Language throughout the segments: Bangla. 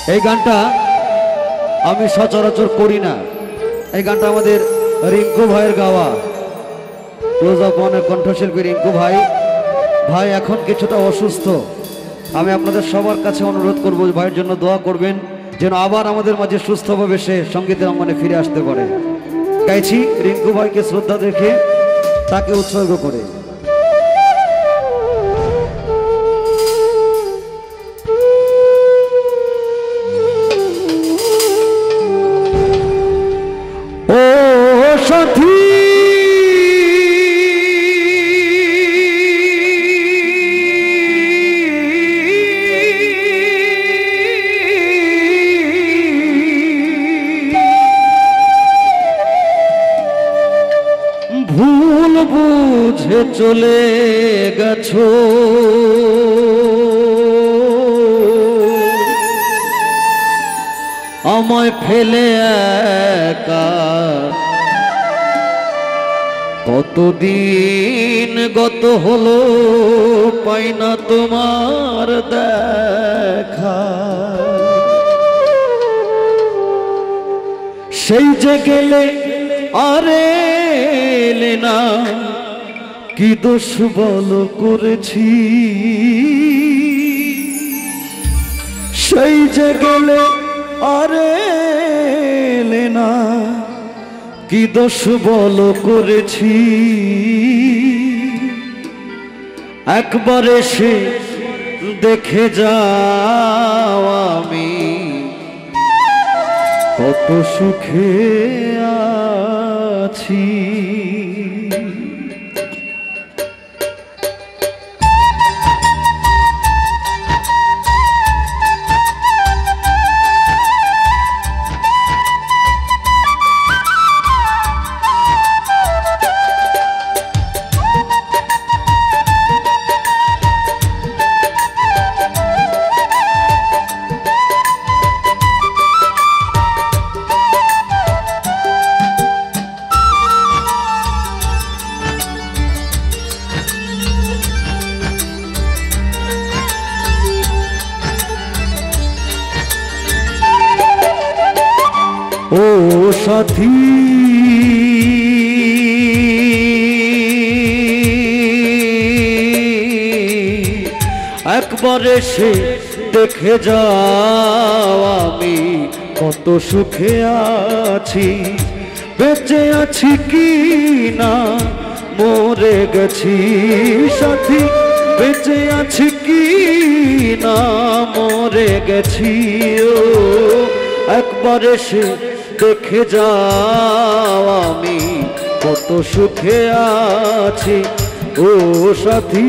এই গানটা আমি সচরাচর করি না। এই গানটা আমাদের রিঙ্কু ভাইয়ের গাওয়া। ক্লোজ আপ ওয়ানের কণ্ঠশিল্পী রিঙ্কু ভাই এখন কিছুটা অসুস্থ। আমি আপনাদের সবার কাছে অনুরোধ করব ভাইয়ের জন্য দোয়া করবেন, যেন আবার আমাদের মাঝে সুস্থভাবে সে সঙ্গীতের অঙ্গনে ফিরে আসতে পারে। গাইছি রিঙ্কু ভাইকে শ্রদ্ধা দেখে, তাকে উৎসর্গ করে। ও সাথী ভুল বুঝে চলে গেছো, আমায় ফেলে একা। কতদিন গত হলো পাই না তোমার দেখা। সেই যে গেলে আরে এলে না, কি দোষ বলো করেছি। সেই যে গেলে আরে এলে না, কি দোষ বলো করেছি। একবার এসে দেখে যাও আমি কত সুখে আছি। ও সাথী একবার এসে দেখে যাও আমি কত সুখে আছি। বেঁচে আছি কি না মরে গেছি সাথী, বেঁচে আছি কি না মরে গেছি। ও একবার এসে দেখে যাও আমি কত সুখে আছি। ও সাথী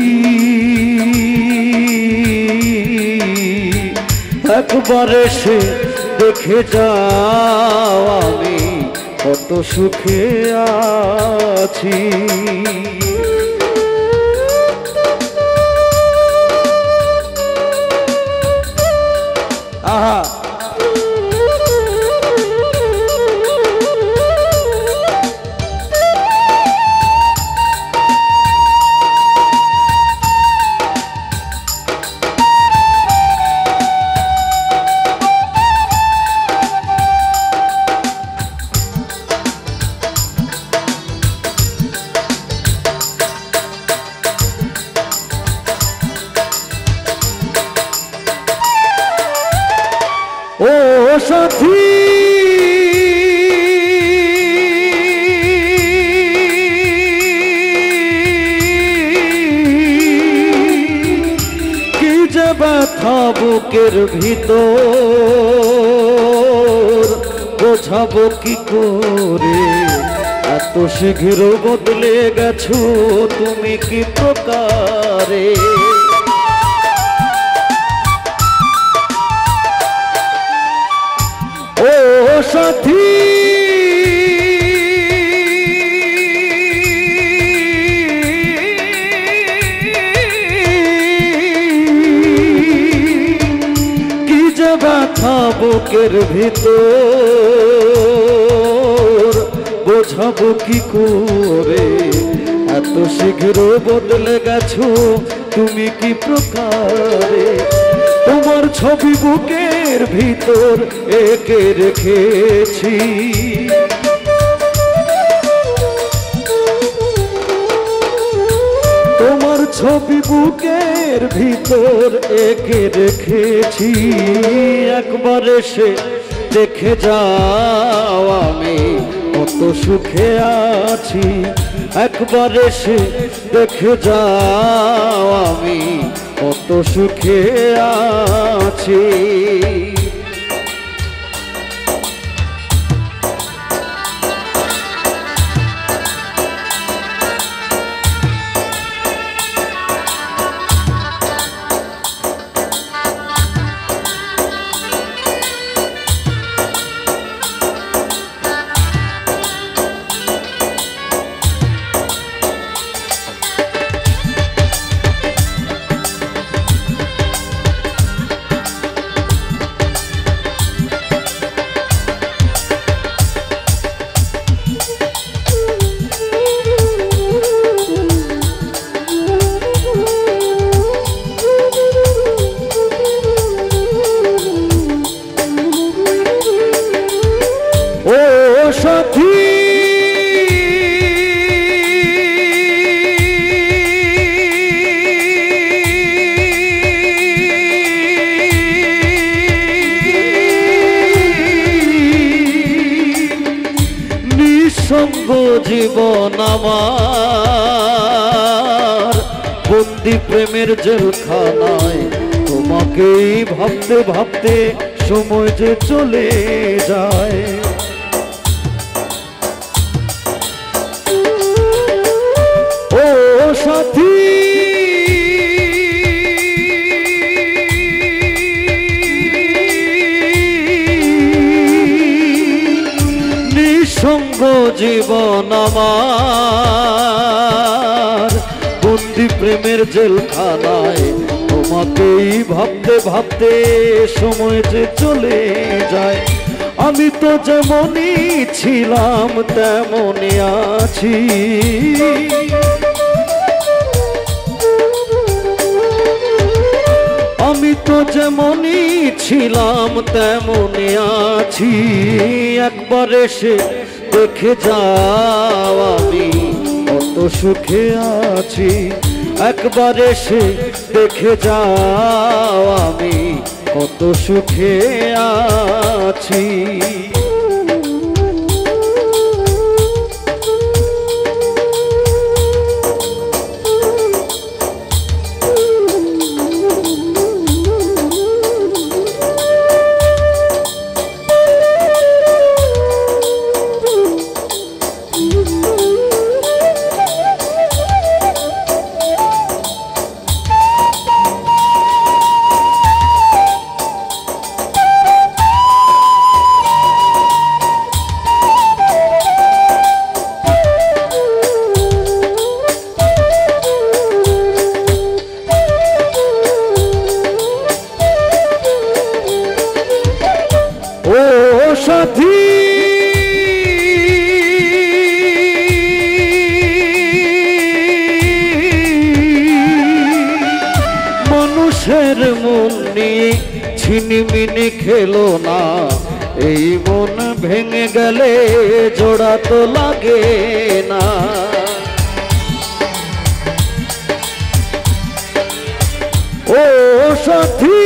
একবার এসে দেখে যাও আমি কত সুখে আছি। আহা ও সাথী কি যে ব্যথা বুকের ভিতর, বোঝাবো কি করে। এত শীঘ্র বদলে গেছো তুমি কি প্রকারে। ও সাথী কি যে ব্যথা বুকের ভিতর, বোঝাবো কি করে। এত শীঘ্র বদলে গেছো তুমি কি প্রকারে। তোমার ছবি বুকে বুকের ভিতর এঁকে রেখেছি। তোমার ছবি বুকের ভিতর এঁকে রেখেছি। একবার এসে দেখে যাও আমি কত সুখে আছি। একবার এসে দেখে যাও আমি কত সুখে আছি। সাথী নিঃসঙ্গ জীবন আমার বন্দি প্রেমের জেলখানায়। তোমাকেই ভাবতে ভাবতে সময় যে চলে যায়। ও সাথী নিঃসঙ্গ জীবন আমার বন্দি প্রেমের জেলখানায়। তোমাকেই ভাবতে ভাবতে সময় যে চলে যায়। আমি তো যেমনই ছিলাম তেমনই আছি। আমি তো যেমনই ছিলাম তেমনই আছি। একবার এসে দেখে যাও আমি কত সুখে আছি। একবার এসে দেখে যাও আমি কত সুখে আছি। সাথী মানুষের মন নিয়ে ছিনিমিনি খেলো না। এই মন ভেঙে গেলে জোড়া তো লাগে না। ও সাথী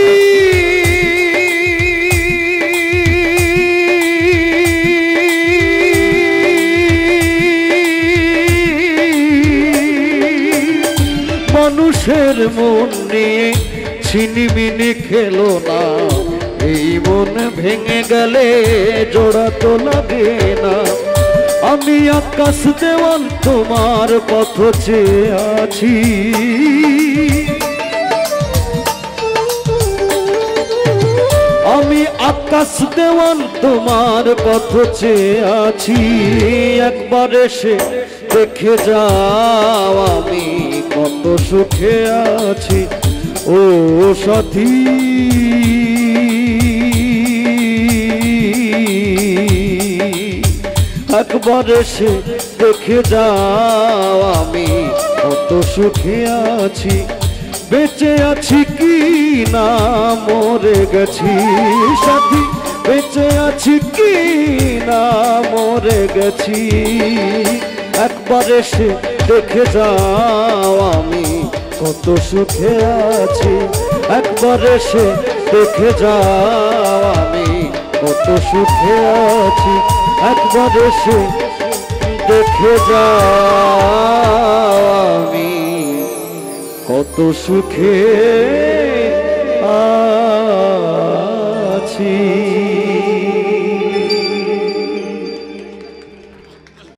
মানুষের মন নিয়ে ছিনিমিনি খেলো না। এই মন ভেঙে গেলে জোড়া তো লাগে না। আমি আকাশ দেওয়াল তোমার পথ চেয়ে আছি। আমি আকাশ দেওয়াল তোমার পথ চেয়ে আছি। একবার এসে দেখে যাও আমি কত সুখে আছি। ও সাথী একবার এসে দেখে যাও আমি কত সুখে আছি। বেঁচে আছি কি না মরে গেছি সাথী বেঁচে আছি কি না মরে গেছি একবার এসে দেখে যাও আমি কত সুখে আছি একবার এসে দেখে যাও আমি কত সুখে আছি একবার এসে দেখে যাও আমি কত সুখে আছি।